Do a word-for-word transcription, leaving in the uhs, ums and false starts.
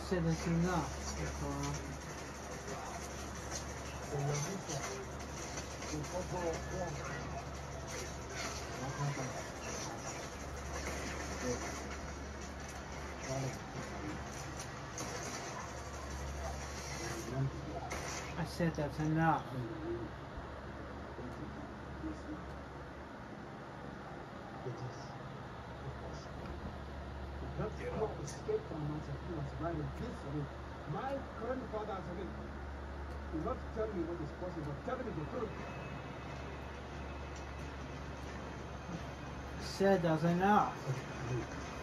said that's enough. I said that's enough. Escape from Massachusetts, running peacefully. My grandfather said, "Do not tell me what is possible, tell me the truth." I said that's enough.